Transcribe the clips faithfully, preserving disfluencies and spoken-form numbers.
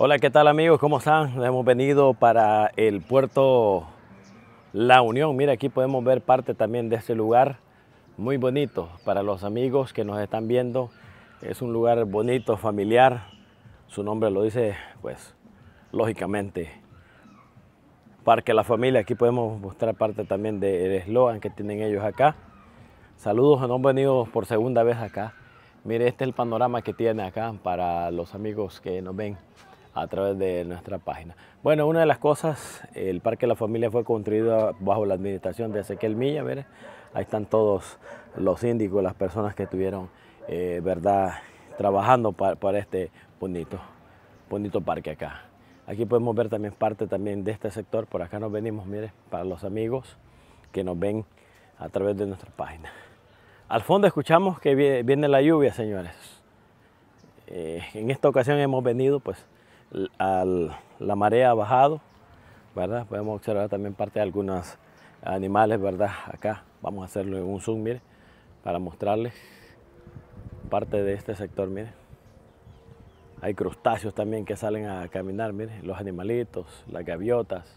Hola, ¿qué tal amigos? ¿Cómo están? Hemos venido para el puerto La Unión. Mira, aquí podemos ver parte también de este lugar muy bonito para los amigos que nos están viendo. Es un lugar bonito, familiar. Su nombre lo dice, pues, lógicamente, Parque La Familia. Aquí podemos mostrar parte también del eslogan que tienen ellos acá. Saludos, hemos venido por segunda vez acá. Mire, este es el panorama que tiene acá para los amigos que nos ven a través de nuestra página. Bueno, una de las cosas, el Parque La Familia fue construido bajo la administración de Ezequiel Milla. Mire, ahí están todos los síndicos, las personas que estuvieron, eh, verdad, trabajando para, para este bonito, bonito parque acá. Aquí podemos ver también parte también de este sector. Por acá nos venimos, mire, para los amigos que nos ven a través de nuestra página. Al fondo escuchamos que viene la lluvia, señores. Eh, en esta ocasión hemos venido, pues, al, la marea ha bajado, ¿verdad? Podemos observar también parte de algunos animales, ¿verdad? Acá vamos a hacerlo en un zoom, mire, para mostrarles parte de este sector, mire. Hay crustáceos también que salen a caminar, mire, los animalitos, las gaviotas.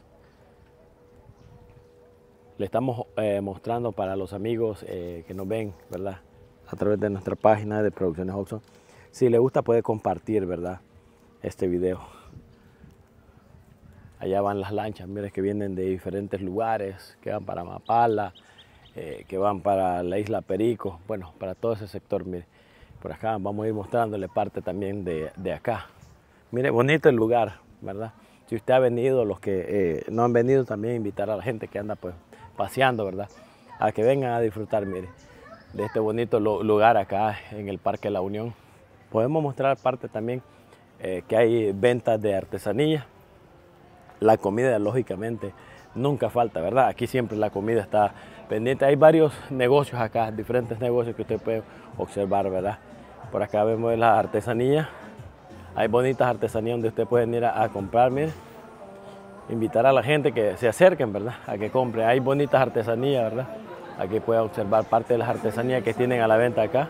Le estamos eh, mostrando para los amigos eh, que nos ven, ¿verdad? A través de nuestra página de Producciones Oxxo. Si le gusta puede compartir, ¿verdad? Este video. Allá van las lanchas, mire, que vienen de diferentes lugares, que van para Mapala, eh, que van para la isla Perico, bueno, para todo ese sector, mire. Por acá vamos a ir mostrándole parte también de, de acá. Mire, bonito el lugar, ¿verdad? Si usted ha venido, los que eh, no han venido, también invitar a la gente que anda pues paseando, ¿verdad? A que vengan a disfrutar, mire, de este bonito lugar acá en el Parque La Unión. Podemos mostrar parte también eh, que hay ventas de artesanía. La comida, lógicamente, nunca falta, ¿verdad? Aquí siempre la comida está pendiente. Hay varios negocios acá, diferentes negocios que usted puede observar, ¿verdad? Por acá vemos la artesanía. Hay bonitas artesanías donde usted puede ir a, a comprar, mire. Invitar a la gente que se acerquen, ¿verdad? A que compren. Hay bonitas artesanías, ¿verdad? Aquí puede observar parte de las artesanías que tienen a la venta acá.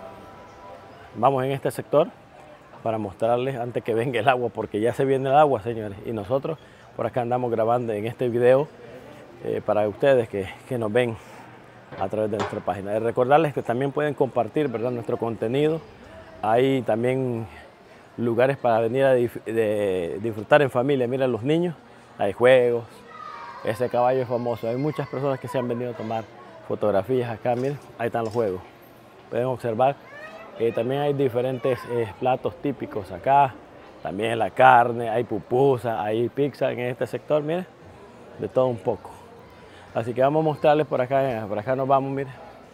Vamos en este sector para mostrarles antes que venga el agua, porque ya se viene el agua, señores. Y nosotros por acá andamos grabando en este video eh, para ustedes que, que nos ven a través de nuestra página. Y recordarles que también pueden compartir, ¿verdad?, nuestro contenido. Hay también lugares para venir a dif de disfrutar en familia. Miren los niños, hay juegos, ese caballo es famoso. Hay muchas personas que se han venido a tomar fotografías acá, miren, ahí están los juegos. Pueden observar, eh, también hay diferentes eh, platos típicos acá, también la carne, hay pupusa, hay pizza en este sector, miren, de todo un poco. Así que vamos a mostrarles por acá, por acá nos vamos, miren,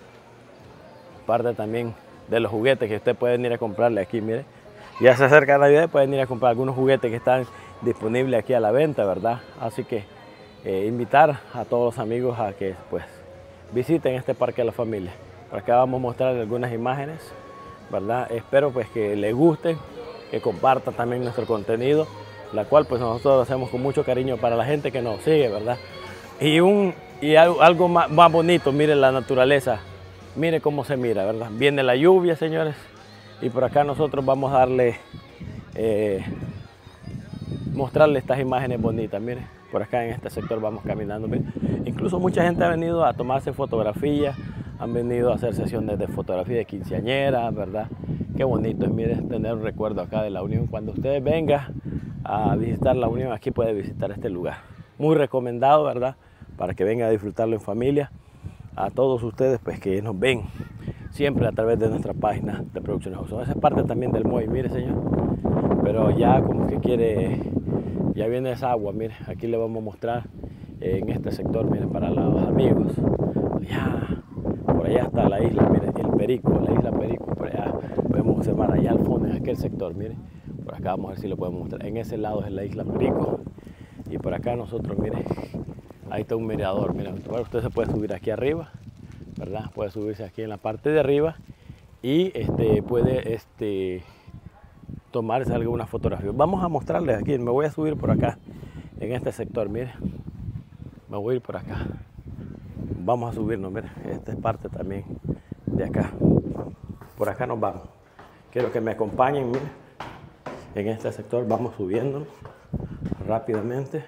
parte también de los juguetes que usted puede ir a comprarle aquí, miren. Ya se acerca Navidad, pueden ir a comprar algunos juguetes que están disponibles aquí a la venta, ¿verdad? Así que eh, invitar a todos los amigos a que pues visiten este Parque de la Familia. Por acá vamos a mostrar algunas imágenes, ¿verdad? Espero pues que les guste, que compartan también nuestro contenido, la cual pues nosotros lo hacemos con mucho cariño para la gente que nos sigue, ¿verdad? Y, un, y algo, algo más, más bonito, miren la naturaleza, miren cómo se mira, ¿verdad? Viene la lluvia, señores. Y por acá nosotros vamos a darle, eh, mostrarle estas imágenes bonitas, miren, por acá en este sector vamos caminando, miren. Incluso mucha gente ha venido a tomarse fotografías, han venido a hacer sesiones de fotografía de quinceañera, ¿verdad? Qué bonito es, miren, tener un recuerdo acá de La Unión. Cuando usted venga a visitar La Unión, aquí puede visitar este lugar. Muy recomendado, ¿verdad? Para que venga a disfrutarlo en familia. A todos ustedes, pues, que nos ven siempre a través de nuestra página de Producciones Oxxo. Esa es parte también del muelle, mire, señor. Pero ya como que quiere, ya viene esa agua, mire. Aquí le vamos a mostrar eh, en este sector, mire, para los amigos. Allá, por allá está la isla, mire, el Perico, la isla Perico, por allá. Podemos observar allá al fondo, en aquel sector, mire. Por acá vamos a ver si lo podemos mostrar. En ese lado es la isla Perico. Y por acá nosotros, mire, ahí está un mirador, mire. Usted se puede subir aquí arriba, ¿verdad? Puede subirse aquí en la parte de arriba y este, puede este, tomarse alguna fotografía. Vamos a mostrarles aquí, me voy a subir por acá, en este sector, mire. Me voy a ir por acá. Vamos a subirnos, mire. Esta es parte también de acá. Por acá nos vamos. Quiero que me acompañen, mire. en este sector. Vamos subiendo rápidamente.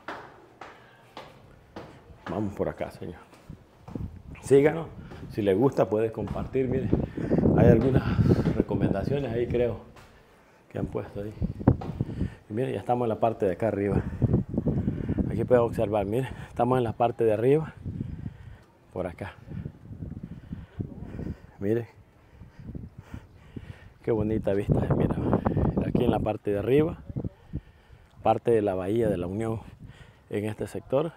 Vamos por acá, señor. Síganos. Si les gusta, puedes compartir. Mire, hay algunas recomendaciones ahí, creo, que han puesto ahí. Y mire, ya estamos en la parte de acá arriba. Aquí pueden observar, mire, estamos en la parte de arriba, por acá. Mire, qué bonita vista. Mira, aquí en la parte de arriba, parte de la bahía de la Unión en este sector.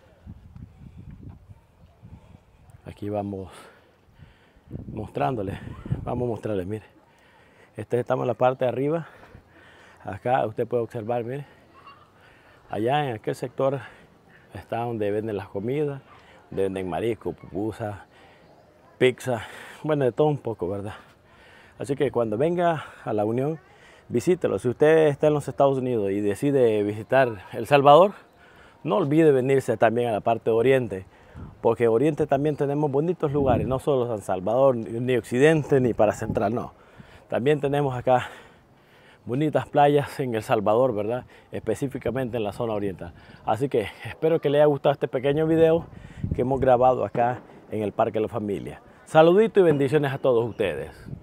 Aquí vamos mostrándoles, vamos a mostrarles, mire. Este, estamos en la parte de arriba. Acá usted puede observar, mire. Allá en aquel sector está donde venden las comidas, donde venden marisco, pupusas, pizza, bueno, de todo un poco, ¿verdad? Así que cuando venga a la Unión, visítelo. Si usted está en los Estados Unidos y decide visitar El Salvador, no olvide venirse también a la parte de Oriente, porque en Oriente también tenemos bonitos lugares, no solo San Salvador, ni Occidente, ni para Central, no. También tenemos acá bonitas playas en El Salvador, ¿verdad? Específicamente en la zona oriental. Así que espero que les haya gustado este pequeño video que hemos grabado acá en el Parque La Familia. Saluditos y bendiciones a todos ustedes.